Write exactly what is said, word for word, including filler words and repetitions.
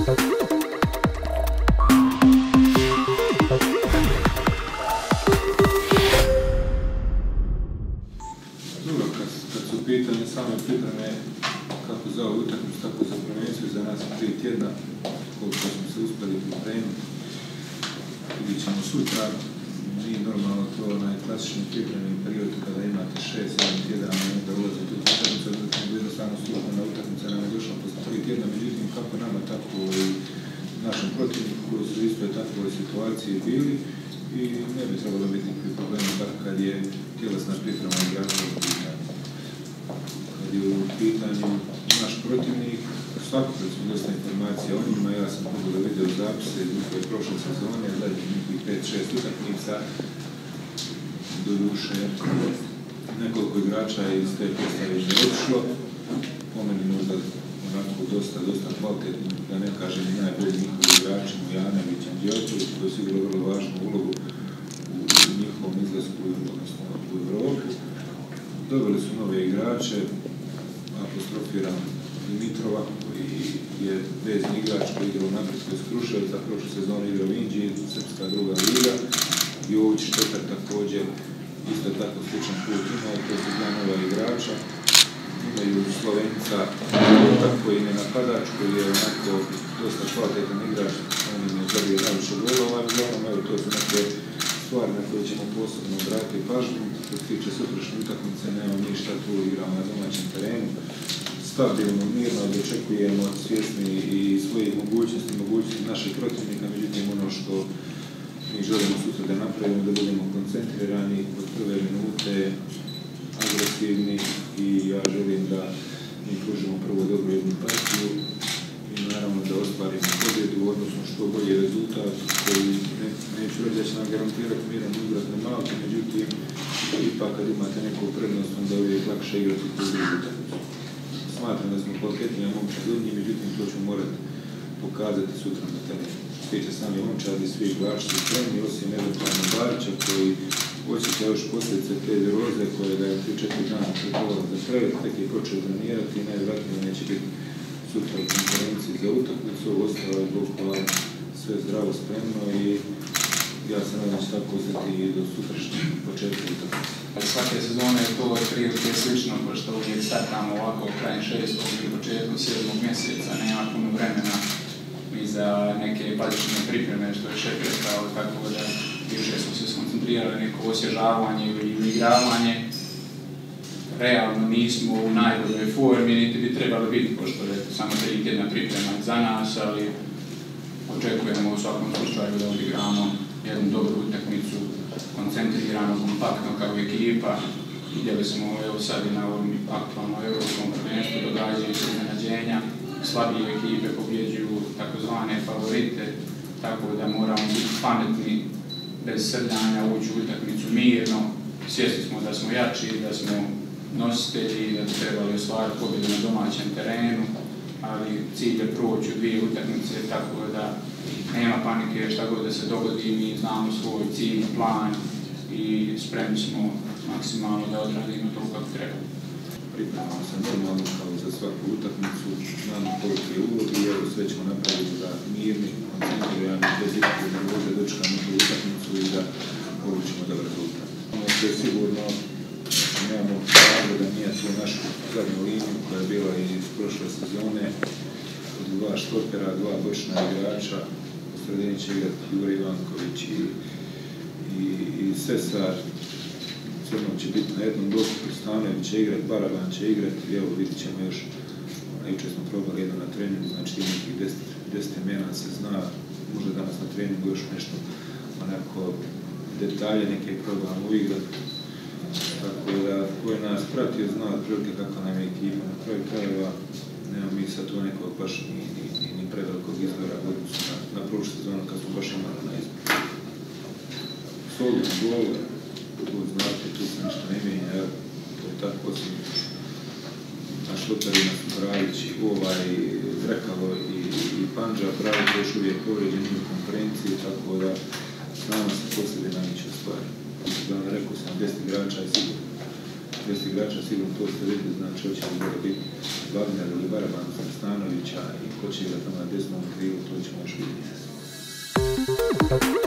Pitanje same pripreme kako za ovu utakmicu, tako za prvenstvo za nas tri tjedna, koliko smo se uspjeli pripremiti. Vidjet ćemo sutra, nije normalno to najklasični pripremni period kada imate šest sedam tjedana i onda ulazite u utakmicu, nego jednostavno službena utakmica nam je došla posle tri tjedna, međutim kako nama, tako i našem protivniku koji su isto u takvoj situaciji bili i ne bi trebalo biti nikakvi problemi, bar kad je tjelesna priprema igrača u pitanju. Kad je u pitanju naš protivnik, svakako smo dosta informacija o njima, ja sam pogledao video zapise iz njihove prošle sezone, zadnjih nekih pet šest utakmica, do duše nekoliko igrača iz te postave je odšlo, po meni možda onako dosta, dosta kvalitetni, da ne kažem i najbolji njihovi igrači, Mujanović, Andjočević, koji su igrali vrlo važnu ulogu u njihovom izlasku u Evropu. Dobili su nove igrače, apostrofiram Dimitrova, koji je vezni igrač koji igra u Napretku iz Kruševca, prošle sezone igra u Inđiji, srpska druga liga. Jović Štetar također, isto tako sličan put imao, to su dva nova igrača. Imaju Slovenca, tako i nenapadač, koji je onako dosta kvalitetan igrač, on im je zabio najviše golova, ali uglavnom, evo, to su neke stvari na koje ćemo posebno obratiti pažnju. Što se tiče sutrašnje utakmice, nemamo ništa, tu igramo na domaćem terenu. Stabilno, mirno, dočekujemo svjesni i svojih mogućnosti, mogućnosti naših protivnika, međutim ono što mi želimo sutra da napravimo, da budemo koncentrirani od prve minute, agresivni i ja želim da mi pružimo prvo dobru jednu partiju i naravno da ostvarimo pobjedu, odnosno što bolji rezultat koji ne, neću reći da će nam garantirati miran igrat na malki, međutim ipak kad imate neku prednost onda je uvijek lakše igrati tu drugu utakmicu. Smatram da smo kvalitetnija momčad od njih, međutim to ću morati pokazati sutra na terenu. Tiče sami momčadi, svi igrači su spremni, osim eventualno Barića koji osjeća još posljedice te viroze koje ga je tri četiri dana pretvorilo za krevet, tek je počeo trenirati i najvjerojatnije neće biti sutra u konferenciji za utakmicu. Ostalo je Bog hvala sve zdravo, spremno i ja se nadam će tako ostati i do sutrašnjeg početka utakmice. Svake sezone je to prilike slično, pošto uvijek startamo ovako krajem šestog ili početkom sedmog mjeseca, nema puno vremena i za neke bazične pripreme, što je šef rekao, tako da više smo se skoncentrirali neko osvježavanje ili uigravanje. Realno nismo u najboljoj formi, niti bi trebali biti, pošto je samo tri tjedna priprema za nas, ali očekujemo u svakom slučaju da odigramo jednu dobru utakmicu, koncentrirano, kompaktno kao ekipa. Vidjeli smo evo sad i na ovom aktualnom evropskom prvenstvu događaju se iznenađenja. Slabije ekipe pobjeđuju takozvane favorite, tako da moramo biti pametni, bez srljanja, ući u utakmicu mirno. Svjesni smo da smo jači, da smo nositelji i da bi trebali ostvariti pobjedu na domaćem terenu, ali cilj je proći u dvije utakmice, tako da nema panike, šta god da se dogodi, mi znamo svoj cilj, plan i spremni smo maksimalno da odradimo to kako treba. Pripremamo se normalno kao za svaku utakmicu, znamo koliko je ulog i evo sve ćemo napraviti da mirni, koncentrirani, bez ikakve nervoze dočekamo tu utakmicu i da polučimo dobar rezultat. Ono što je sigurno, nemamo pravo da nije tu našu zadnju liniju koja je bila iz prošle sezone, od dva štopera, dva bočna igrača, u sredini će igrati Jure Ivanković i, i, i Sesar. Crno će biti na jednom bloku, Stanović će igrati, Baraban će igrati i evo vidit ćemo još, jučer smo probali jedno na treningu, znači nekih deset imena se zna, možda danas na treningu još nešto onako detalje neke probamo uigrati. Tako da koji nas pratio zna otprilike kako nam je ekipa, na kraju krajeva nema mi sad tu nekog baš ni, ni, ni, ni prevelikog izbora odnosu na, na prošlu sezonu kad smo baš imali na izbor. Solidno gol, tu znate, tu se ništa ne mijenja, evo, to je tako osim naš Lotarina su Bravić, ovaj, Drekalo i, i Pandža, Bravić još uvijek povređen u konferenciji, tako da znamo se poslije najveće stvari. Da vam rekao sam, deset igrača je sigurno. deset igrača sigurno to ste vidjeli, znači hoće li biti Wagner ili Baraban, Stanovića i ko hoće igrati na desnom krilu, to ćemo još vidjeti.